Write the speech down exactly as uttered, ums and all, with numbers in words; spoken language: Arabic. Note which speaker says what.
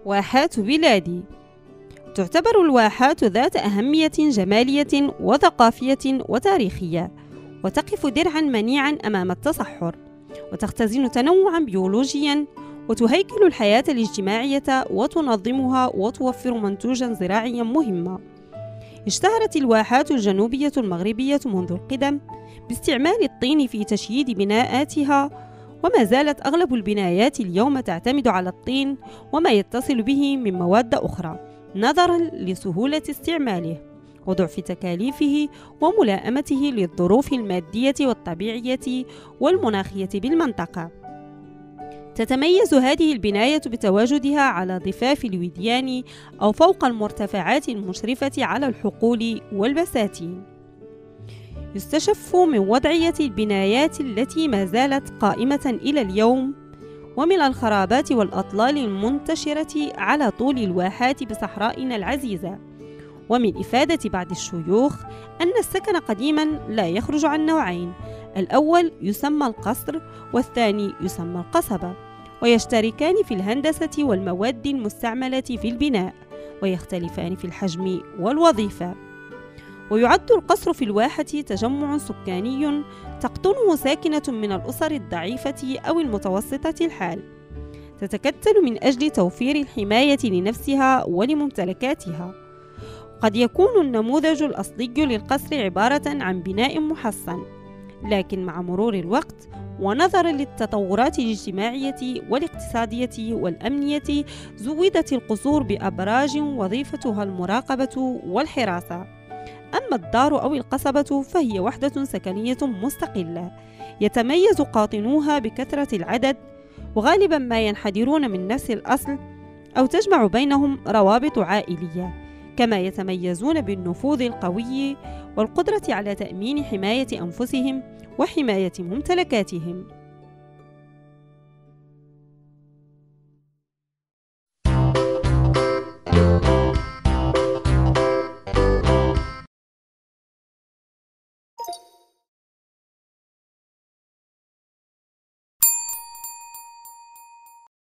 Speaker 1: واحات بلادي. تعتبر الواحات ذات أهمية جمالية وثقافية وتاريخية، وتقف درعا منيعا أمام التصحر، وتختزن تنوعا بيولوجيا، وتهيكل الحياة الاجتماعية وتنظمها، وتوفر منتوجا زراعيا مهما. اشتهرت الواحات الجنوبية المغربية منذ القدم باستعمال الطين في تشييد بناءاتها، وما زالت أغلب البنايات اليوم تعتمد على الطين وما يتصل به من مواد أخرى، نظرا لسهولة استعماله وضعف تكاليفه وملائمته للظروف المادية والطبيعية والمناخية بالمنطقة. تتميز هذه البناية بتواجدها على ضفاف الوديان أو فوق المرتفعات المشرفة على الحقول والبساتين. يستشف من وضعية البنايات التي ما زالت قائمة إلى اليوم، ومن الخرابات والأطلال المنتشرة على طول الواحات بصحرائنا العزيزة، ومن إفادة بعض الشيوخ أن السكن قديما لا يخرج عن نوعين: الأول يسمى القصر، والثاني يسمى القصبة، ويشتركان في الهندسة والمواد المستعملة في البناء، ويختلفان في الحجم والوظيفة. ويعد القصر في الواحة تجمع سكاني تقطنه ساكنة من الأسر الضعيفة أو المتوسطة الحال، تتكتل من أجل توفير الحماية لنفسها ولممتلكاتها. قد يكون النموذج الأصلي للقصر عبارة عن بناء محصن، لكن مع مرور الوقت ونظرا للتطورات الاجتماعية والاقتصادية والأمنية، زودت القصور بأبراج وظيفتها المراقبة والحراسة. أما الدار أو القصبة فهي وحدة سكنية مستقلة يتميز قاطنوها بكثرة العدد، وغالبا ما ينحدرون من نفس الأصل أو تجمع بينهم روابط عائلية، كما يتميزون بالنفوذ القوي والقدرة على تأمين حماية أنفسهم وحماية ممتلكاتهم.